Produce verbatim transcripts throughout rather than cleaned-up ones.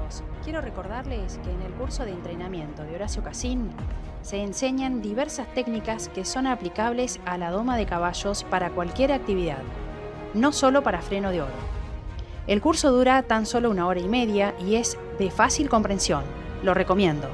todos. Quiero recordarles que en el curso de entrenamiento de Horacio Cassin se enseñan diversas técnicas que son aplicables a la doma de caballos para cualquier actividad, no solo para freno de oro. El curso dura tan solo una hora y media y es de fácil comprensión. Lo recomiendo.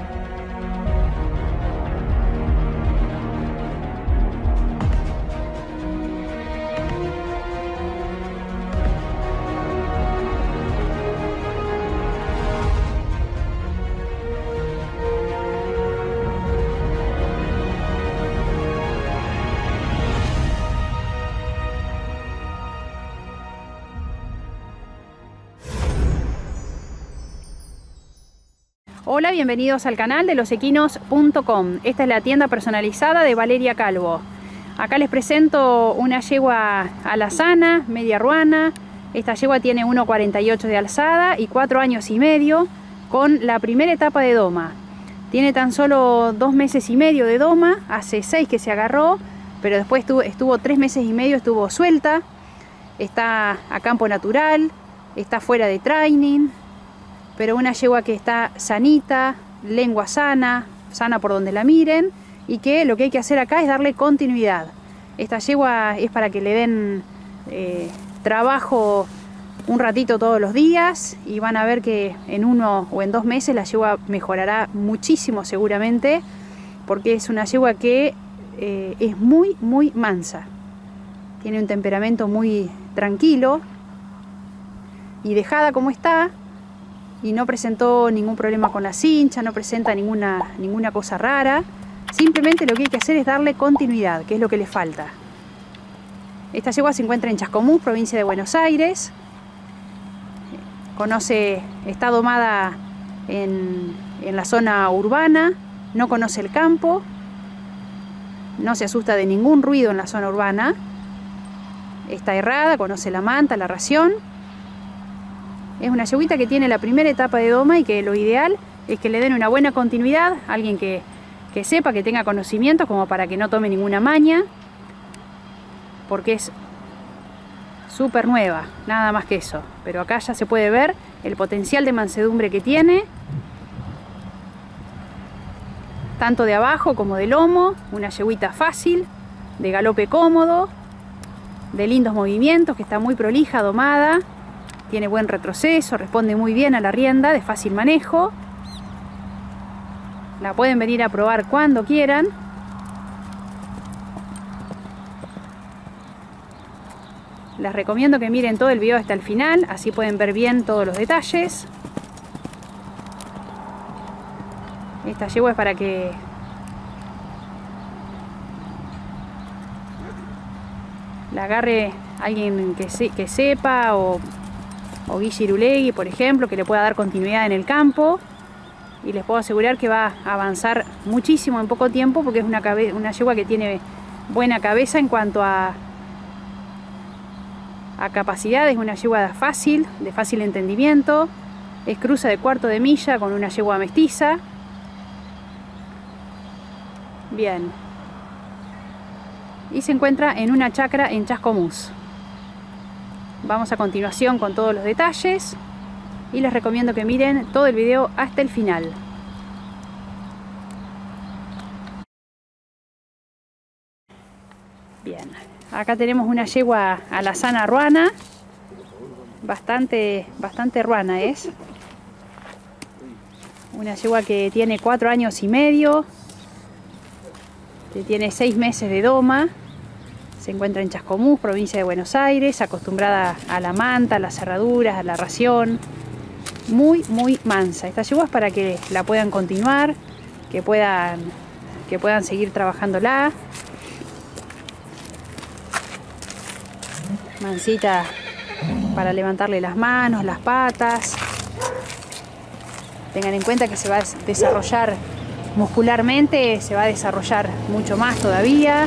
Hola, bienvenidos al canal de los equinos punto com. Esta es la tienda personalizada de Valeria Calvo. Acá les presento una yegua alazana, media ruana. Esta yegua tiene uno cuarenta y ocho de alzada y cuatro años y medio con la primera etapa de doma. Tiene tan solo dos meses y medio de doma, hace seis que se agarró, pero después estuvo, estuvo tres meses y medio, estuvo suelta. Está a campo natural, está fuera de training. Pero una yegua que está sanita, lengua sana, sana por donde la miren, y que lo que hay que hacer acá es darle continuidad. Esta yegua es para que le den eh, trabajo un ratito todos los días y van a ver que en uno o en dos meses la yegua mejorará muchísimo seguramente, porque es una yegua que eh, es muy muy mansa. Tiene un temperamento muy tranquilo y dejada como está. Y no presentó ningún problema con la cincha, no presenta ninguna, ninguna cosa rara. Simplemente lo que hay que hacer es darle continuidad, que es lo que le falta. Esta yegua se encuentra en Chascomús, provincia de Buenos Aires. Conoce, está domada en, en la zona urbana, no conoce el campo, no se asusta de ningún ruido en la zona urbana. Está errada, conoce la manta, la ración. Es una yeguita que tiene la primera etapa de doma y que lo ideal es que le den una buena continuidad, alguien que, que sepa, que tenga conocimientos como para que no tome ninguna maña, porque es súper nueva, nada más que eso. Pero acá ya se puede ver el potencial de mansedumbre que tiene, tanto de abajo como de lomo, una yeguita fácil, de galope cómodo, de lindos movimientos, que está muy prolija, domada. Tiene buen retroceso, responde muy bien a la rienda, de fácil manejo. La pueden venir a probar cuando quieran. Les recomiendo que miren todo el video hasta el final, así pueden ver bien todos los detalles. Esta yegua es para que la agarre alguien que, se, que sepa, o o Guille Irulegui, por ejemplo, que le pueda dar continuidad en el campo, y les puedo asegurar que va a avanzar muchísimo en poco tiempo, porque es una, una yegua que tiene buena cabeza en cuanto a, a capacidad. Es una yegua fácil, de fácil entendimiento, es cruza de cuarto de milla con una yegua mestiza. Bien, y se encuentra en una chacra en Chascomús. Vamos a continuación con todos los detalles y les recomiendo que miren todo el video hasta el final. Bien, acá tenemos una yegua alazana ruana, bastante, bastante ruana es. Una yegua que tiene cuatro años y medio, que tiene seis meses de doma. Se encuentra en Chascomús, provincia de Buenos Aires, acostumbrada a la manta, a las cerraduras, a la ración. Muy, muy mansa. Esta yegua es para que la puedan continuar, que puedan, que puedan seguir trabajándola. Mansita para levantarle las manos, las patas. Tengan en cuenta que se va a desarrollar muscularmente, se va a desarrollar mucho más todavía.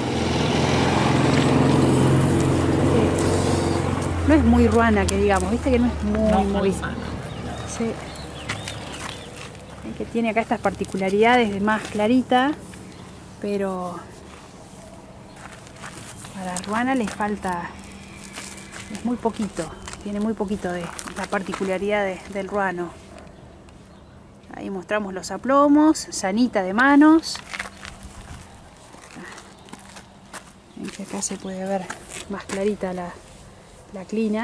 No es muy ruana, que digamos, viste que no es muy, no, muy... Sí. Que tiene acá estas particularidades de más clarita, pero a la ruana le falta, es muy poquito, tiene muy poquito de, la particularidad de, del ruano. Ahí mostramos los aplomos, sanita de manos. Ven que acá se puede ver más clarita la, la clina.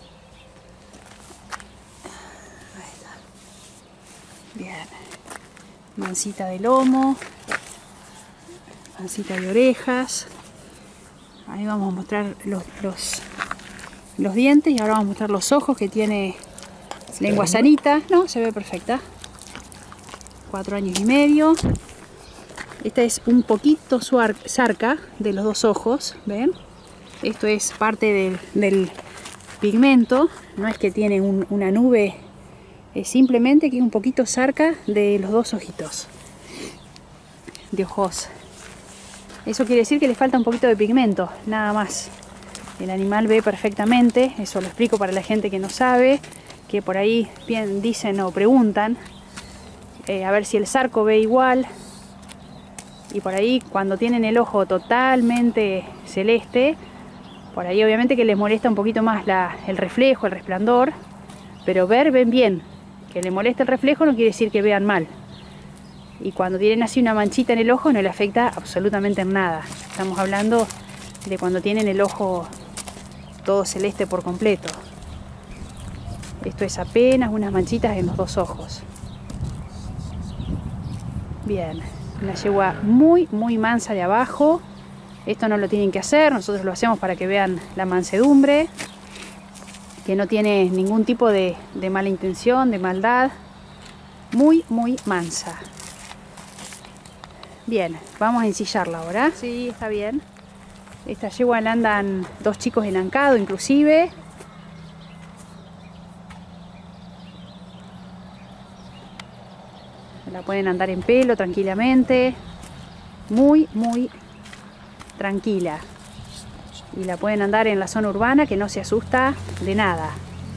Ahí está. Bien. Mancita de lomo. Mancita de orejas. Ahí vamos a mostrar los, los, los dientes y ahora vamos a mostrar los ojos, que tiene lengua sanita. No, se ve perfecta. Cuatro años y medio. Esta es un poquito sarca de los dos ojos, ¿ven? Esto es parte del, del pigmento, no es que tiene un, una nube, es simplemente que es un poquito sarca de los dos ojitos de ojos. Eso quiere decir que le falta un poquito de pigmento, nada más. El animal ve perfectamente, eso lo explico para la gente que no sabe, que por ahí bien dicen o preguntan eh, a ver si el sarco ve igual. Y por ahí cuando tienen el ojo totalmente celeste, por ahí obviamente que les molesta un poquito más la, el reflejo, el resplandor, pero ver ven bien. Que les moleste el reflejo no quiere decir que vean mal. Y cuando tienen así una manchita en el ojo no le afecta absolutamente en nada. Estamos hablando de cuando tienen el ojo todo celeste por completo. Esto es apenas unas manchitas en los dos ojos. Bien. Una yegua muy muy mansa de abajo. Esto no lo tienen que hacer, nosotros lo hacemos para que vean la mansedumbre, que no tiene ningún tipo de, de mala intención, de maldad. Muy muy mansa. Bien, vamos a ensillarla ahora. Sí, está bien. Esta yegua la andan dos chicos en ancado inclusive. La pueden andar en pelo tranquilamente, muy muy tranquila, y la pueden andar en la zona urbana, que no se asusta de nada.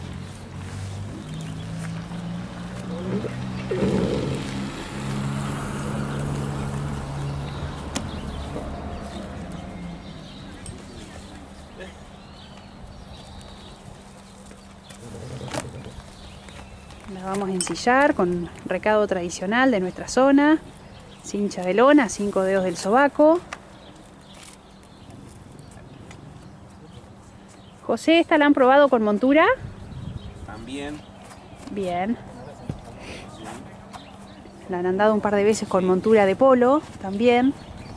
La vamos a ensillar con recado tradicional de nuestra zona, cincha de lona, cinco dedos del sobaco. José, ¿esta la han probado con montura? También. Bien. La han andado un par de veces con montura de polo, también.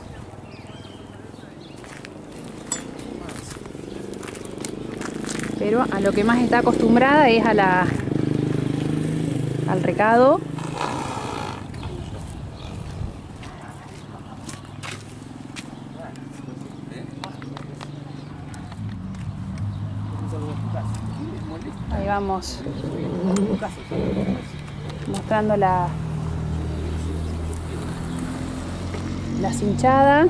Pero a lo que más está acostumbrada es a la... al recado. Ahí vamos mostrando la la cinchada.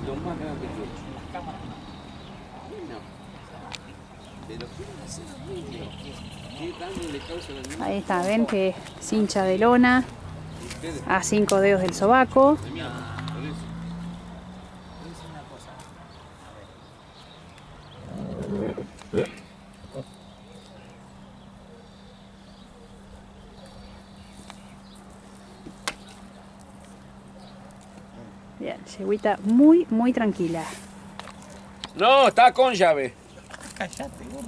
Ahí está, ven que cincha de lona a cinco dedos del sobaco. Bien, yeguita muy muy tranquila. No, está con llave. Cállate, gordo.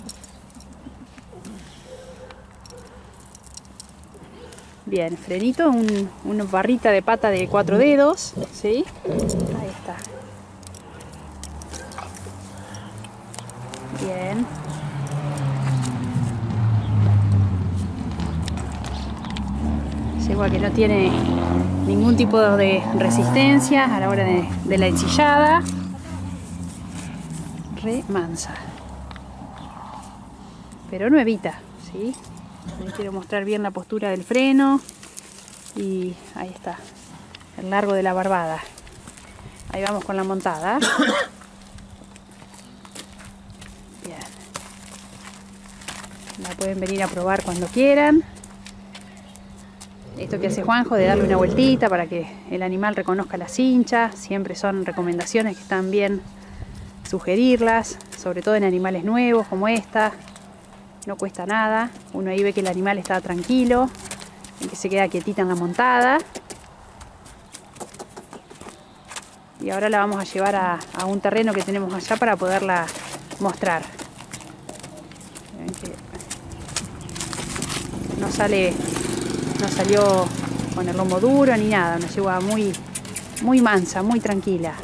Bien, frenito, un, una barrita de pata de cuatro dedos, ¿sí? Ahí está. Bien. Yegua que no tiene ningún tipo de resistencia a la hora de, de la ensillada. Re mansa. Pero no evita, ¿sí? Les quiero mostrar bien la postura del freno. Y ahí está, el largo de la barbada. Ahí vamos con la montada. Bien. La pueden venir a probar cuando quieran. Esto que hace Juanjo de darle una vueltita para que el animal reconozca la cincha. Siempre son recomendaciones que están bien sugerirlas, sobre todo en animales nuevos como esta. no cuesta nada. Uno ahí ve que el animal está tranquilo y que se queda quietita en la montada. Y ahora la vamos a llevar a, a un terreno que tenemos allá para poderla mostrar. Ven que no sale, no salió con el lomo duro ni nada, una yegua muy, muy mansa, muy tranquila.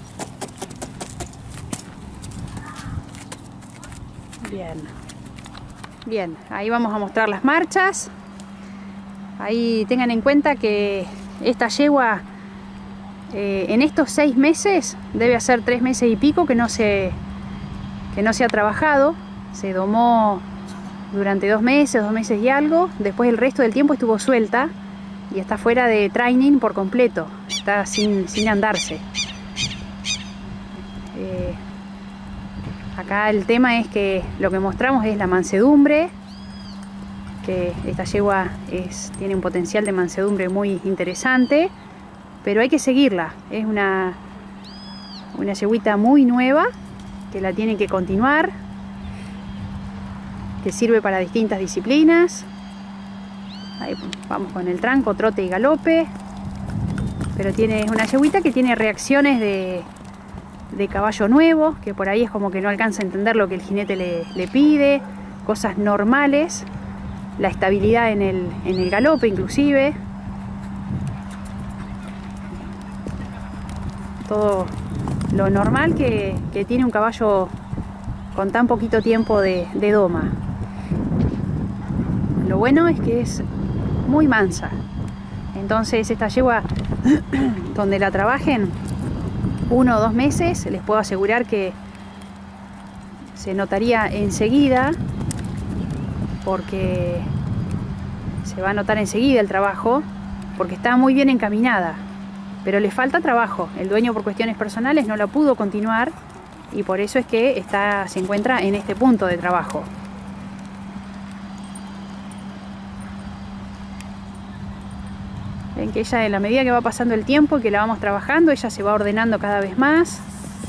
Bien, bien, ahí vamos a mostrar las marchas. Ahí tengan en cuenta que esta yegua eh, en estos seis meses, debe hacer tres meses y pico que no se, que no se ha trabajado. Se domó durante dos meses, dos meses y algo. Después el resto del tiempo estuvo suelta y está fuera de training por completo. Está sin, sin andarse. Eh, acá el tema es que lo que mostramos es la mansedumbre. Que esta yegua es, tiene un potencial de mansedumbre muy interesante. Pero hay que seguirla. Es una, una yeguita muy nueva que la tienen que continuar. Que sirve para distintas disciplinas. Ahí vamos con el tranco, trote y galope. Pero tiene, es una yeguita que tiene reacciones de, de caballo nuevo, que por ahí es como que no alcanza a entender lo que el jinete le, le pide. Cosas normales. La estabilidad en el, en el galope inclusive. Todo lo normal que, que tiene un caballo con tan poquito tiempo de, de doma. Lo bueno es que es muy mansa. Entonces esta yegua, donde la trabajen uno o dos meses, les puedo asegurar que se notaría enseguida, porque se va a notar enseguida el trabajo, porque está muy bien encaminada. Pero le falta trabajo. El dueño, por cuestiones personales, no la pudo continuar y por eso es que está, se encuentra en este punto de trabajo. Ven que ella, en la medida que va pasando el tiempo y que la vamos trabajando, ella se va ordenando cada vez más.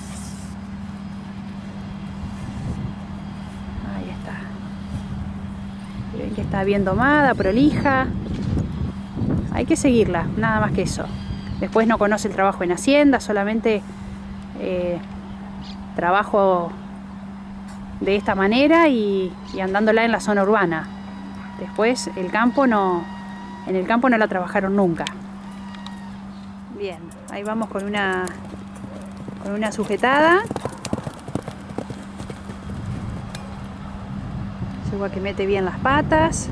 Ahí está. Ven que está bien domada, prolija. Hay que seguirla, nada más que eso. Después no conoce el trabajo en hacienda, solamente eh, trabajo de esta manera y, y andándola en la zona urbana. Después el campo no, en el campo no la trabajaron nunca. Bien, ahí vamos con una, con una sujetada. Yegua que mete bien las patas.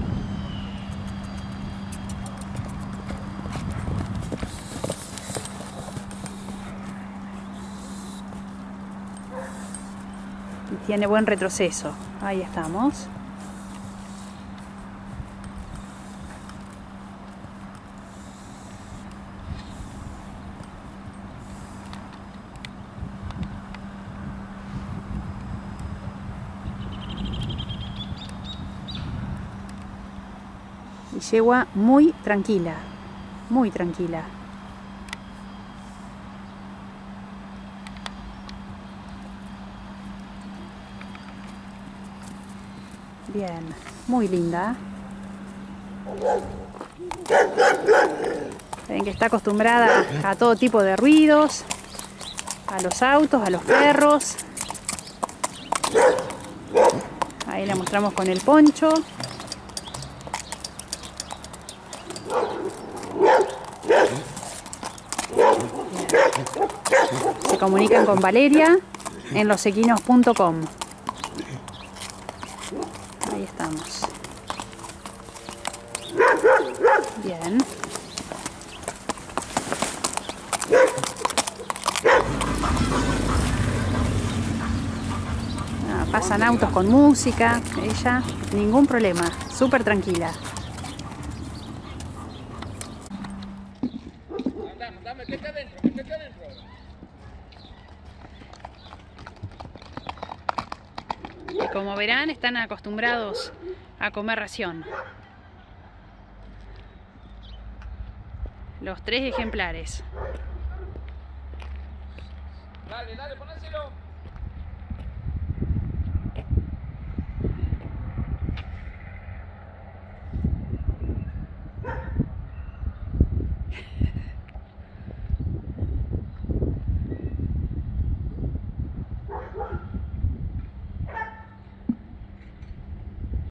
Tiene buen retroceso. Ahí estamos. Y yegua muy tranquila. Muy tranquila. Bien, muy linda. Ven que está acostumbrada a todo tipo de ruidos, a los autos, a los perros. Ahí la mostramos con el poncho. Se comunican con Valeria en los equinos punto com. Ahí estamos. Bien. Ah, pasan autos con música. Ella, ningún problema. Súper tranquila. Como verán, están acostumbrados a comer ración. Los tres ejemplares. Dale, dale, ponéselo.